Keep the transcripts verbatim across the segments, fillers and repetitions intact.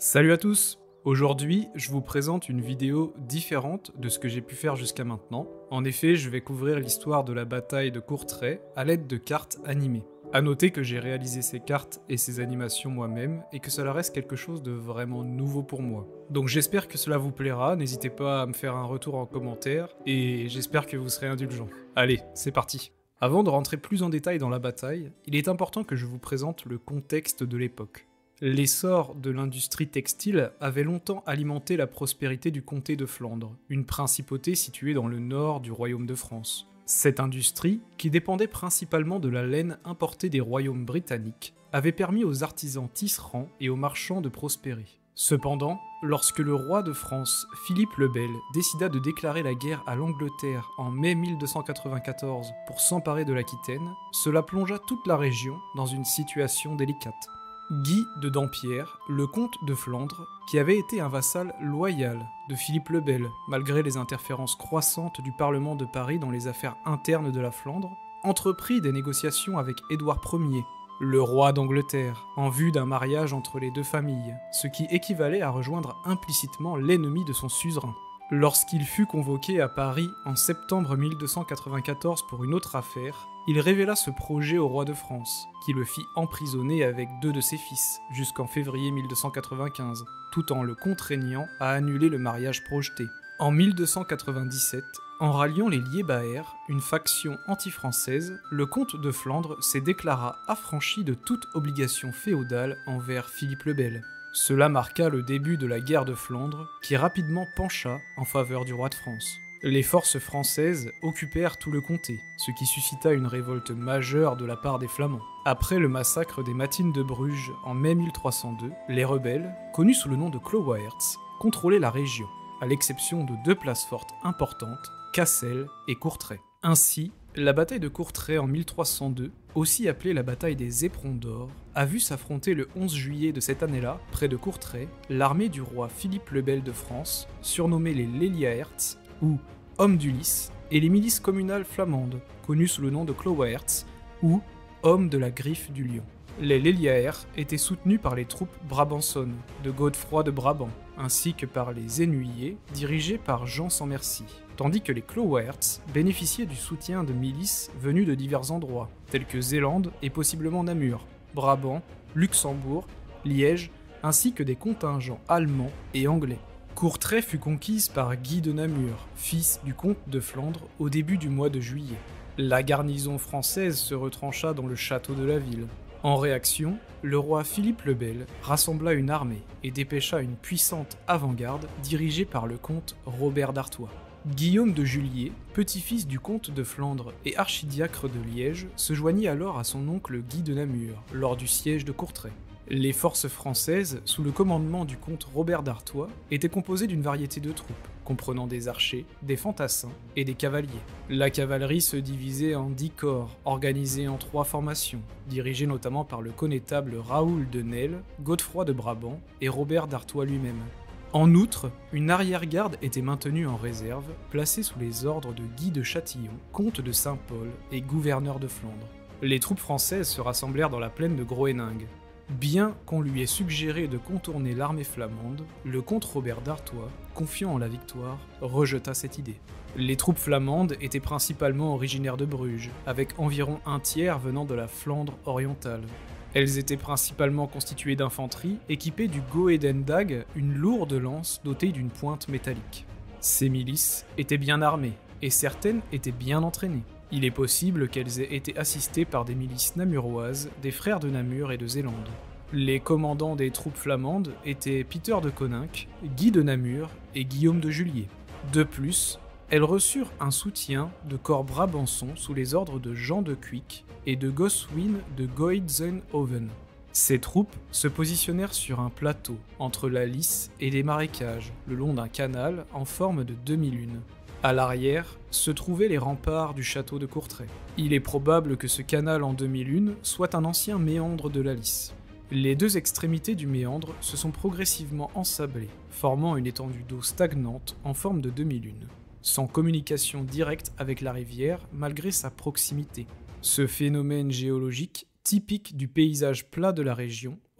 Salut à tous! Aujourd'hui, je vous présente une vidéo différente de ce que j'ai pu faire jusqu'à maintenant. En effet, je vais couvrir l'histoire de la bataille de Courtrai à l'aide de cartes animées. A noter que j'ai réalisé ces cartes et ces animations moi-même et que cela reste quelque chose de vraiment nouveau pour moi. Donc j'espère que cela vous plaira, n'hésitez pas à me faire un retour en commentaire et j'espère que vous serez indulgents. Allez, c'est parti! Avant de rentrer plus en détail dans la bataille, il est important que je vous présente le contexte de l'époque. L'essor de l'industrie textile avait longtemps alimenté la prospérité du comté de Flandre, une principauté située dans le nord du royaume de France. Cette industrie, qui dépendait principalement de la laine importée des royaumes britanniques, avait permis aux artisans tisserands et aux marchands de prospérer. Cependant, lorsque le roi de France, Philippe le Bel, décida de déclarer la guerre à l'Angleterre en mai mille deux cent quatre-vingt-quatorze pour s'emparer de l'Aquitaine, cela plongea toute la région dans une situation délicate. Guy de Dampierre, le comte de Flandre, qui avait été un vassal loyal de Philippe le Bel, malgré les interférences croissantes du Parlement de Paris dans les affaires internes de la Flandre, entreprit des négociations avec Édouard Ier, le roi d'Angleterre, en vue d'un mariage entre les deux familles, ce qui équivalait à rejoindre implicitement l'ennemi de son suzerain. Lorsqu'il fut convoqué à Paris en septembre mille deux cent quatre-vingt-quatorze pour une autre affaire, il révéla ce projet au roi de France, qui le fit emprisonner avec deux de ses fils, jusqu'en février mille deux cent quatre-vingt-quinze, tout en le contraignant à annuler le mariage projeté. En mille deux cent quatre-vingt-dix-sept, en ralliant les Liébaers, une faction anti-française, le comte de Flandre s'est déclara affranchi de toute obligation féodale envers Philippe le Bel. Cela marqua le début de la guerre de Flandre, qui rapidement pencha en faveur du roi de France. Les forces françaises occupèrent tout le comté, ce qui suscita une révolte majeure de la part des Flamands. Après le massacre des Matines de Bruges en mai mille trois cent deux, les rebelles, connus sous le nom de Klauwaerts, contrôlaient la région, à l'exception de deux places fortes importantes, Cassel et Courtrai. Ainsi, la bataille de Courtrai en mille trois cent deux, aussi appelée la bataille des Éperons d'Or, a vu s'affronter le onze juillet de cette année-là, près de Courtrai, l'armée du roi Philippe le Bel de France, surnommée les Leliaerts, ou Hommes d'Ulysse, et les milices communales flamandes, connues sous le nom de Klauwaerts, ou Hommes de la Griffe du Lion. Les Leliaers étaient soutenus par les troupes brabançonnes de Godefroy de Brabant, ainsi que par les Énuyers, dirigés par Jean sans Merci, tandis que les Klauwaerts bénéficiaient du soutien de milices venues de divers endroits, tels que Zélande et possiblement Namur, Brabant, Luxembourg, Liège, ainsi que des contingents allemands et anglais. Courtrai fut conquise par Guy de Namur, fils du comte de Flandre, au début du mois de juillet. La garnison française se retrancha dans le château de la ville. En réaction, le roi Philippe le Bel rassembla une armée et dépêcha une puissante avant-garde dirigée par le comte Robert d'Artois. Guillaume de Juliers, petit-fils du comte de Flandre et archidiacre de Liège, se joignit alors à son oncle Guy de Namur lors du siège de Courtrai. Les forces françaises, sous le commandement du comte Robert d'Artois, étaient composées d'une variété de troupes, comprenant des archers, des fantassins et des cavaliers. La cavalerie se divisait en dix corps, organisés en trois formations, dirigées notamment par le connétable Raoul de Nesle, Godefroy de Brabant et Robert d'Artois lui-même. En outre, une arrière-garde était maintenue en réserve, placée sous les ordres de Guy de Châtillon, comte de Saint-Paul et gouverneur de Flandre. Les troupes françaises se rassemblèrent dans la plaine de Groeninghe. Bien qu'on lui ait suggéré de contourner l'armée flamande, le comte Robert d'Artois, confiant en la victoire, rejeta cette idée. Les troupes flamandes étaient principalement originaires de Bruges, avec environ un tiers venant de la Flandre orientale. Elles étaient principalement constituées d'infanterie, équipées du goedendag, une lourde lance dotée d'une pointe métallique. Ces milices étaient bien armées, et certaines étaient bien entraînées. Il est possible qu'elles aient été assistées par des milices namuroises, des frères de Namur et de Zélande. Les commandants des troupes flamandes étaient Peter de Coninck, Guy de Namur et Guillaume de Juliers. De plus, elles reçurent un soutien de corps brabançons sous les ordres de Jean de Cuyck et de Goswin de Goitzenhoven. Ces troupes se positionnèrent sur un plateau entre la Lys et les marécages, le long d'un canal en forme de demi-lune. À l'arrière se trouvaient les remparts du château de Courtrai. Il est probable que ce canal en demi-lune soit un ancien méandre de la Lys. Les deux extrémités du méandre se sont progressivement ensablées, formant une étendue d'eau stagnante en forme de demi-lune, sans communication directe avec la rivière malgré sa proximité. Ce phénomène géologique typique du paysage plat de la région,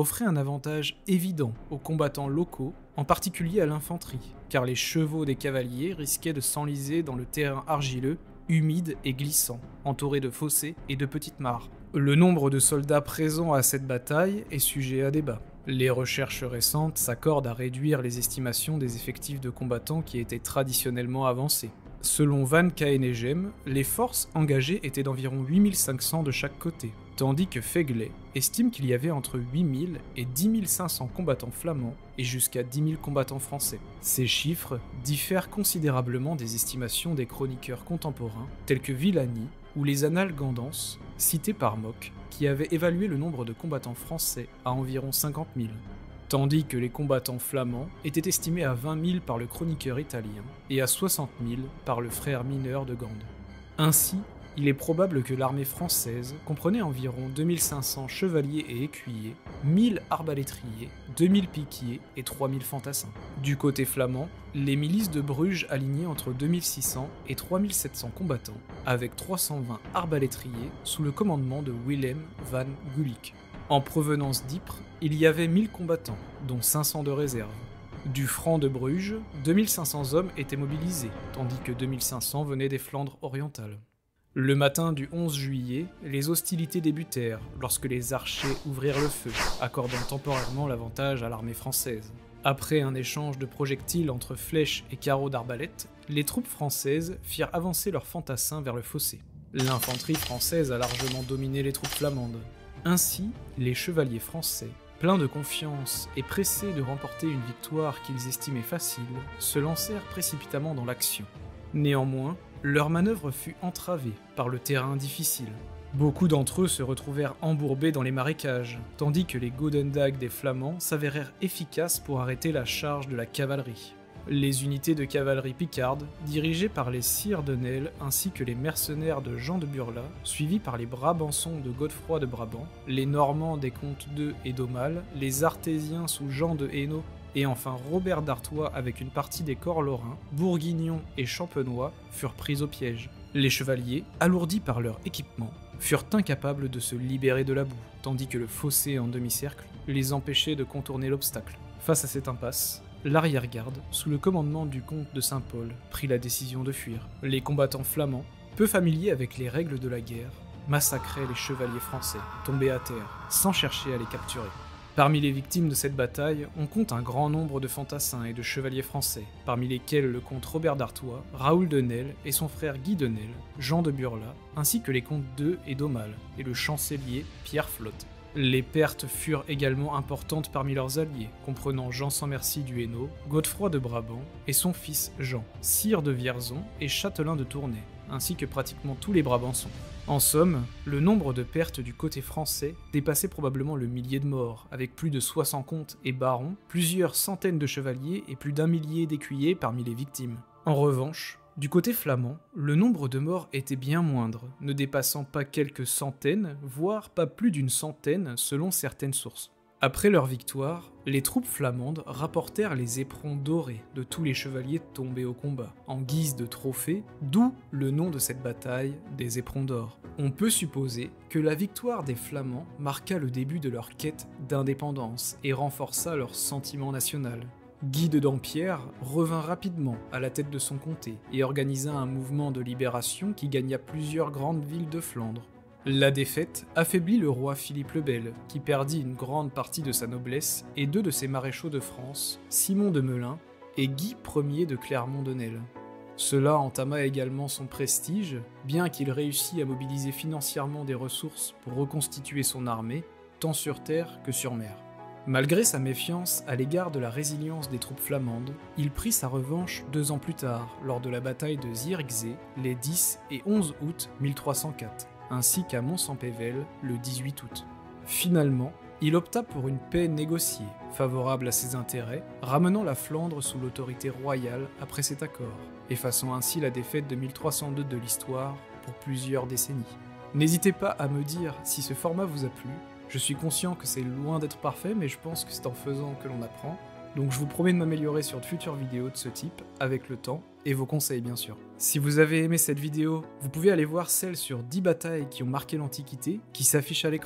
offrait un avantage évident aux combattants locaux, en particulier à l'infanterie, car les chevaux des cavaliers risquaient de s'enliser dans le terrain argileux, humide et glissant, entouré de fossés et de petites mares. Le nombre de soldats présents à cette bataille est sujet à débat. Les recherches récentes s'accordent à réduire les estimations des effectifs de combattants qui étaient traditionnellement avancés. Selon Van Caenegem, les forces engagées étaient d'environ huit mille cinq cents de chaque côté, tandis que Fegley estime qu'il y avait entre huit mille et dix mille cinq cents combattants flamands et jusqu'à dix mille combattants français. Ces chiffres diffèrent considérablement des estimations des chroniqueurs contemporains tels que Villani ou les Annales Gandance, cités par Mock, qui avait évalué le nombre de combattants français à environ cinquante mille. Tandis que les combattants flamands étaient estimés à vingt mille par le chroniqueur italien et à soixante mille par le frère mineur de Gand. Ainsi, il est probable que l'armée française comprenait environ deux mille cinq cents chevaliers et écuyers, mille arbalétriers, deux mille piquiers et trois mille fantassins. Du côté flamand, les milices de Bruges alignaient entre deux mille six cents et trois mille sept cents combattants, avec trois cent vingt arbalétriers sous le commandement de Willem van Gulik. En provenance d'Ypres, il y avait mille combattants, dont cinq cents de réserve. Du franc de Bruges, deux mille cinq cents hommes étaient mobilisés, tandis que deux mille cinq cents venaient des Flandres orientales. Le matin du onze juillet, les hostilités débutèrent lorsque les archers ouvrirent le feu, accordant temporairement l'avantage à l'armée française. Après un échange de projectiles entre flèches et carreaux d'arbalète, les troupes françaises firent avancer leurs fantassins vers le fossé. L'infanterie française a largement dominé les troupes flamandes. Ainsi, les chevaliers français, pleins de confiance et pressés de remporter une victoire qu'ils estimaient facile, se lancèrent précipitamment dans l'action. Néanmoins, leur manœuvre fut entravée par le terrain difficile. Beaucoup d'entre eux se retrouvèrent embourbés dans les marécages, tandis que les Godendag des Flamands s'avérèrent efficaces pour arrêter la charge de la cavalerie. Les unités de cavalerie picarde, dirigées par les sires de Nesle ainsi que les mercenaires de Jean de Burla, suivis par les Brabançons de Godefroy de Brabant, les Normands des comtes d'Eu et d'Aumale, les Artésiens sous Jean de Hainaut, et enfin Robert d'Artois avec une partie des corps lorrains, bourguignons et champenois furent pris au piège. Les chevaliers, alourdis par leur équipement, furent incapables de se libérer de la boue, tandis que le fossé en demi-cercle les empêchait de contourner l'obstacle. Face à cette impasse, l'arrière-garde, sous le commandement du comte de Saint-Paul, prit la décision de fuir. Les combattants flamands, peu familiers avec les règles de la guerre, massacraient les chevaliers français, tombés à terre, sans chercher à les capturer. Parmi les victimes de cette bataille, on compte un grand nombre de fantassins et de chevaliers français, parmi lesquels le comte Robert d'Artois, Raoul de Nesle et son frère Guy de Nesle, Jean de Burla, ainsi que les comtes d'Eu et d'Aumale, et le chancelier Pierre Flotte. Les pertes furent également importantes parmi leurs alliés, comprenant Jean sans Merci du Hainaut, Godefroy de Brabant et son fils Jean, sire de Vierzon et châtelain de Tournai, ainsi que pratiquement tous les Brabançons. En somme, le nombre de pertes du côté français dépassait probablement le millier de morts, avec plus de soixante comtes et barons, plusieurs centaines de chevaliers et plus d'un millier d'écuyers parmi les victimes. En revanche, du côté flamand, le nombre de morts était bien moindre, ne dépassant pas quelques centaines, voire pas plus d'une centaine selon certaines sources. Après leur victoire, les troupes flamandes rapportèrent les éperons dorés de tous les chevaliers tombés au combat, en guise de trophée, d'où le nom de cette bataille des éperons d'or. On peut supposer que la victoire des Flamands marqua le début de leur quête d'indépendance et renforça leur sentiment national. Guy de Dampierre revint rapidement à la tête de son comté et organisa un mouvement de libération qui gagna plusieurs grandes villes de Flandre. La défaite affaiblit le roi Philippe le Bel, qui perdit une grande partie de sa noblesse et deux de ses maréchaux de France, Simon de Melun et Guy Ier de Clermont-de-Nesle. Cela entama également son prestige, bien qu'il réussit à mobiliser financièrement des ressources pour reconstituer son armée, tant sur terre que sur mer. Malgré sa méfiance à l'égard de la résilience des troupes flamandes, il prit sa revanche deux ans plus tard, lors de la bataille de Zierikzee, les dix et onze août mille trois cent quatre, ainsi qu'à Mons-en-Pévèle le dix-huit août. Finalement, il opta pour une paix négociée, favorable à ses intérêts, ramenant la Flandre sous l'autorité royale après cet accord, effaçant ainsi la défaite de mille trois cent deux de l'histoire pour plusieurs décennies. N'hésitez pas à me dire si ce format vous a plu. Je suis conscient que c'est loin d'être parfait, mais je pense que c'est en faisant que l'on apprend. Donc je vous promets de m'améliorer sur de futures vidéos de ce type, avec le temps, et vos conseils bien sûr. Si vous avez aimé cette vidéo, vous pouvez aller voir celle sur dix batailles qui ont marqué l'Antiquité, qui s'affiche à l'écran.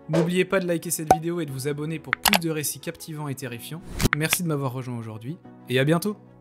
N'oubliez pas de liker cette vidéo et de vous abonner pour plus de récits captivants et terrifiants. Merci de m'avoir rejoint aujourd'hui, et à bientôt!